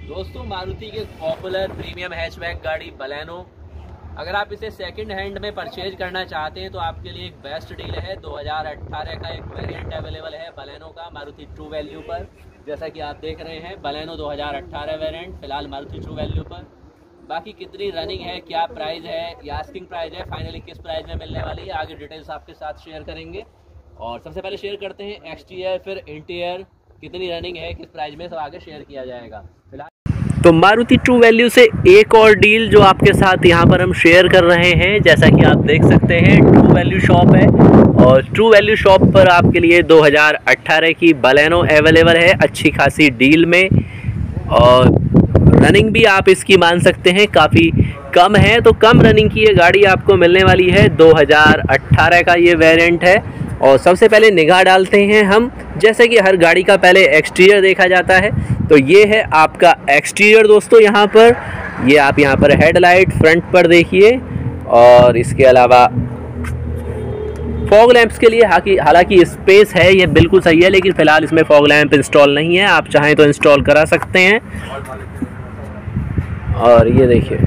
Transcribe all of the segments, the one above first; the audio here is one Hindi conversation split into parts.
दोस्तों मारुति के पॉपुलर प्रीमियम हैचबैक गाड़ी बलेनो, अगर आप इसे सेकंड हैंड में परचेज करना चाहते हैं तो आपके लिए एक बेस्ट डील है। 2018 का एक वेरिएंट अवेलेबल है बलेनो का मारुति ट्रू वैल्यू पर। जैसा कि आप देख रहे हैं बलेनो 2018 वेरिएंट फिलहाल मारुति ट्रू वैल्यू पर। बाकी कितनी रनिंग है, क्या प्राइस है, या आस्किंग प्राइस है, फाइनली किस प्राइस में मिलने वाली है, आगे डिटेल्स आपके साथ शेयर करेंगे। और सबसे पहले शेयर करते हैं एक्सटीरियर फिर इंटीरियर, कितनी रनिंग है, किस प्राइस में, सब आगे शेयर किया जाएगा। फिलहाल तो मारुति ट्रू वैल्यू से एक और डील जो आपके साथ यहाँ पर हम शेयर कर रहे हैं। जैसा कि आप देख सकते हैं ट्रू वैल्यू शॉप है और ट्रू वैल्यू शॉप पर आपके लिए 2018 की बलेनो अवेलेबल है अच्छी खासी डील में। और रनिंग भी आप इसकी मान सकते हैं काफ़ी कम है, तो कम रनिंग की ये गाड़ी आपको मिलने वाली है। 2018 का ये वेरिएंट है। और सबसे पहले निगाह डालते हैं हम, जैसे कि हर गाड़ी का पहले एक्सटीरियर देखा जाता है, तो ये है आपका एक्सटीरियर दोस्तों। यहाँ पर ये आप यहाँ पर हेडलाइट फ्रंट पर देखिए। और इसके अलावा फॉग लैंप्स के लिए हालांकि स्पेस है, ये बिल्कुल सही है, लेकिन फ़िलहाल इसमें फॉग लैंप इंस्टॉल नहीं है। आप चाहें तो इंस्टॉल करा सकते हैं। और ये देखिए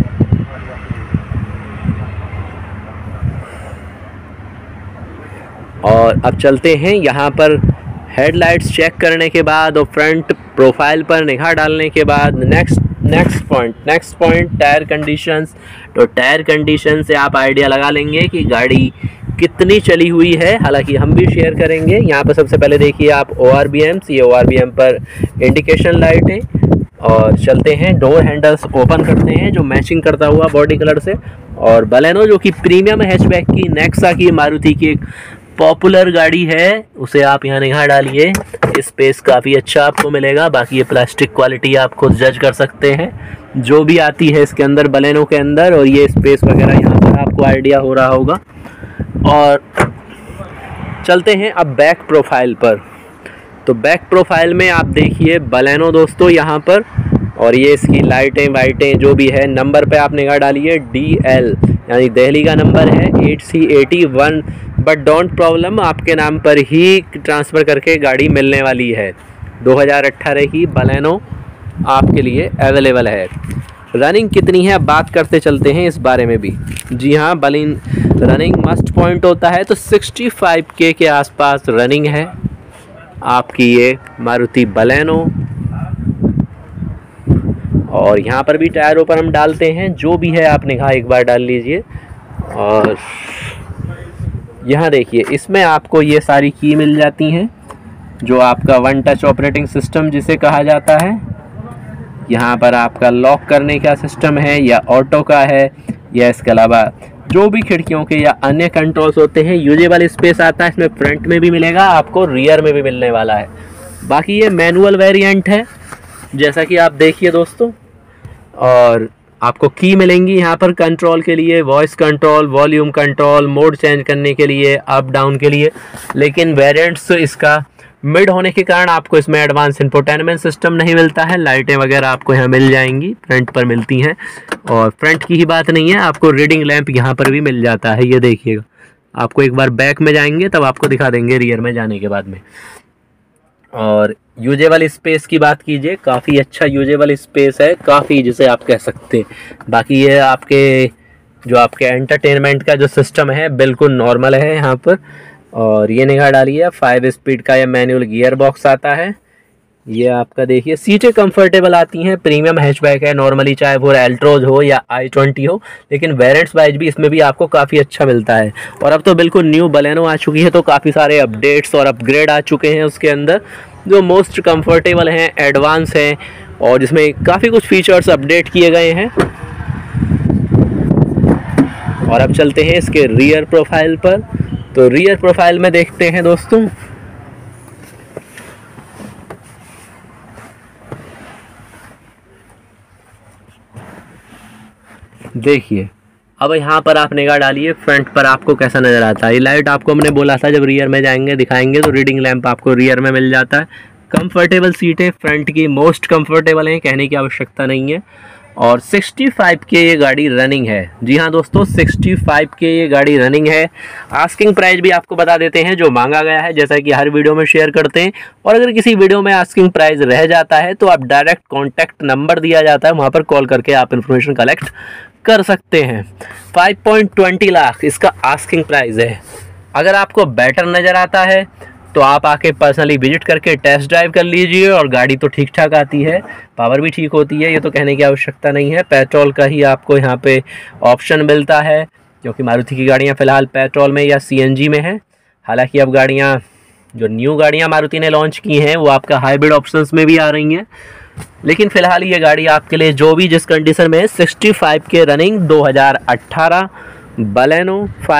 और अब चलते हैं यहाँ पर हेडलाइट्स चेक करने के बाद और फ्रंट प्रोफाइल पर निगाह डालने के बाद नेक्स्ट पॉइंट टायर कंडीशंस। तो टायर कंडीशन से आप आइडिया लगा लेंगे कि गाड़ी कितनी चली हुई है, हालांकि हम भी शेयर करेंगे। यहाँ पर सबसे पहले देखिए आप ORBMs, ये ORBM पर इंडिकेशन लाइट है। और चलते हैं डोर हैंडल्स ओपन करते हैं जो मैचिंग करता हुआ बॉडी कलर से। और बलेनो जो कि प्रीमियम हैचबैक की नेक्सा की मारुति की एक पॉपुलर गाड़ी है, उसे आप यहाँ निगाह डालिए। स्पेस काफ़ी अच्छा आपको मिलेगा। बाकी ये प्लास्टिक क्वालिटी आप खुद जज कर सकते हैं जो भी आती है इसके अंदर बलेनो के अंदर। और ये स्पेस वगैरह यहाँ पर आपको आइडिया हो रहा होगा। और चलते हैं अब बैक प्रोफाइल पर। तो बैक प्रोफाइल में आप देखिए बलेनो दोस्तों यहाँ पर। और ये इसकी लाइटें वाइटें जो भी है, नंबर पे आप निगाह डालिए। DL यानी दिल्ली का नंबर है 8C81, बट डोंट प्रॉब्लम, आपके नाम पर ही ट्रांसफ़र करके गाड़ी मिलने वाली है। 2018 की बलेनो आपके लिए अवेलेबल है। रनिंग कितनी है अब बात करते चलते हैं इस बारे में भी। जी हाँ, रनिंग मस्ट पॉइंट होता है तो 65K के आसपास रनिंग है आपकी ये मारुति बलेनो। और यहाँ पर भी टायरों पर हम डालते हैं, जो भी है आप निगाह एक बार डाल लीजिए। और यहाँ देखिए इसमें आपको ये सारी की मिल जाती हैं, जो आपका वन टच ऑपरेटिंग सिस्टम जिसे कहा जाता है। यहाँ पर आपका लॉक करने का सिस्टम है या ऑटो का है, या इसके अलावा जो भी खिड़कियों के या अन्य कंट्रोल्स होते हैं। यूजेबल स्पेस आता है इसमें, फ्रंट में भी मिलेगा आपको, रियर में भी मिलने वाला है। बाकी ये मैनुअल वेरिएंट है जैसा कि आप देखिए दोस्तों। और आपको की मिलेंगी यहाँ पर कंट्रोल के लिए, voice control, volume control, mode change करने के लिए, अप डाउन के लिए। लेकिन वेरिएंट्स इसका मिड होने के कारण आपको इसमें एडवांस इंफोटेनमेंट सिस्टम नहीं मिलता है। लाइटें वगैरह आपको यहाँ मिल जाएंगी, फ्रंट पर मिलती हैं। और फ्रंट की ही बात नहीं है, आपको रीडिंग लैंप यहाँ पर भी मिल जाता है, ये देखिएगा। आपको एक बार बैक में जाएंगे तब आपको दिखा देंगे रियर में जाने के बाद में। और यूजेबल स्पेस की बात कीजिए, काफ़ी अच्छा यूजेबल स्पेस है, काफ़ी जिसे आप कह सकते हैं। बाकी ये आपके एंटरटेनमेंट का जो सिस्टम है बिल्कुल नॉर्मल है यहाँ पर। और ये निगाह डालिए 5 स्पीड का या मैनुअल गियर बॉक्स आता है। ये आपका देखिए सीटें कंफर्टेबल आती हैं, प्रीमियम हैचबैक है नॉर्मली, चाहे वो एल्ट्रोज हो या i20 हो। लेकिन वेरिएंट्स वाइज भी इसमें भी आपको काफ़ी अच्छा मिलता है। और अब तो बिल्कुल न्यू बलेनो आ चुकी है, तो काफ़ी सारे अपडेट्स और अपग्रेड आ चुके हैं उसके अंदर, जो मोस्ट कंफर्टेबल हैं, एडवांस हैं, और जिसमें काफ़ी कुछ फीचर्स अपडेट किए गए हैं। और अब चलते हैं इसके रियर प्रोफाइल पर। तो रियर प्रोफाइल में देखते हैं दोस्तों, देखिए अब यहाँ पर आप निगाह डालिए, फ्रंट पर आपको कैसा नज़र आता है। ये लाइट आपको हमने बोला था जब रियर में जाएंगे दिखाएंगे, तो रीडिंग लैंप आपको रियर में मिल जाता है। कंफर्टेबल सीटें फ्रंट की मोस्ट कंफर्टेबल हैं, कहने की आवश्यकता नहीं है। और 65 के ये गाड़ी रनिंग है। जी हाँ दोस्तों, 65 के ये गाड़ी रनिंग है। आस्किंग प्राइस भी आपको बता देते हैं जो मांगा गया है, जैसा कि हर वीडियो में शेयर करते हैं। और अगर किसी वीडियो में आस्किंग प्राइस रह जाता है तो आप डायरेक्ट कॉन्टैक्ट नंबर दिया जाता है, वहाँ पर कॉल करके आप इन्फॉर्मेशन कलेक्ट कर सकते हैं। 5.20 लाख इसका आस्किंग प्राइस है। अगर आपको बेटर नज़र आता है तो आप आके पर्सनली विजिट करके टेस्ट ड्राइव कर लीजिए। और गाड़ी तो ठीक ठाक आती है, पावर भी ठीक होती है, ये तो कहने की आवश्यकता नहीं है। पेट्रोल का ही आपको यहाँ पे ऑप्शन मिलता है, क्योंकि मारुति की गाड़ियाँ फ़िलहाल पेट्रोल में या CNG में हैं। हालांकि अब गाड़ियाँ जो न्यू गाड़ियाँ मारुति ने लॉन्च की हैं वो आपका हाइब्रिड ऑप्शंस में भी आ रही हैं। लेकिन फ़िलहाल ये गाड़ी आपके लिए जो भी जिस कंडीशन में है, 65 के रनिंग 2018 बलेनो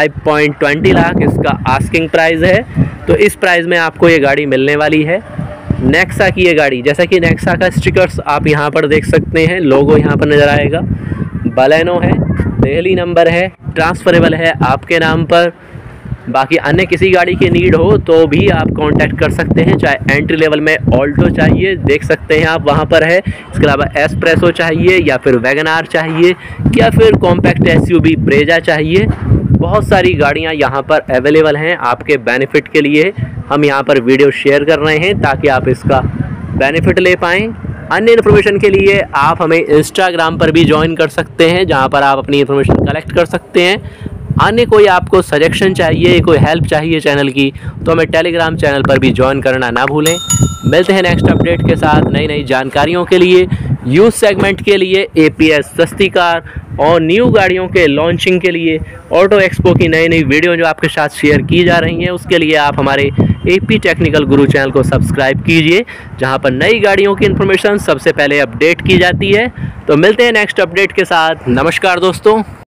5.20 लाख इसका आस्किंग प्राइस है। तो इस प्राइस में आपको ये गाड़ी मिलने वाली है। नेक्सा की ये गाड़ी, जैसा कि नेक्सा का स्टिकर्स आप यहाँ पर देख सकते हैं, लोगो यहाँ पर नज़र आएगा। बलेनो है, दिल्ली नंबर है, ट्रांसफरेबल है आपके नाम पर। बाकी अन्य किसी गाड़ी की नीड हो तो भी आप कांटेक्ट कर सकते हैं, चाहे एंट्री लेवल में ऑल्टो चाहिए, देख सकते हैं आप वहां पर है। इसके अलावा एस्प्रेसो चाहिए, या फिर वैगनार चाहिए, या फिर कॉम्पैक्ट SUV ब्रेजा चाहिए। बहुत सारी गाड़ियां यहां पर अवेलेबल हैं आपके बेनिफिट के लिए। हम यहां पर वीडियो शेयर कर रहे हैं ताकि आप इसका बेनिफिट ले पाएँ। अन्य इन्फॉर्मेशन के लिए आप हमें इंस्टाग्राम पर भी ज्वाइन कर सकते हैं, जहां पर आप अपनी इन्फॉर्मेशन कलेक्ट कर सकते हैं। अन्य कोई आपको सजेशन चाहिए, कोई हेल्प चाहिए चैनल की, तो हमें टेलीग्राम चैनल पर भी ज्वाइन करना ना भूलें। मिलते हैं नेक्स्ट अपडेट के साथ नई नई जानकारियों के लिए। यूथ सेगमेंट के लिए APS सस्ती कार और न्यू गाड़ियों के लॉन्चिंग के लिए ऑटो एक्सपो की नई नई वीडियो जो आपके साथ शेयर की जा रही हैं, उसके लिए आप हमारे AP टेक्निकल गुरु चैनल को सब्सक्राइब कीजिए, जहां पर नई गाड़ियों की इन्फॉर्मेशन सबसे पहले अपडेट की जाती है। तो मिलते हैं नेक्स्ट अपडेट के साथ। नमस्कार दोस्तों।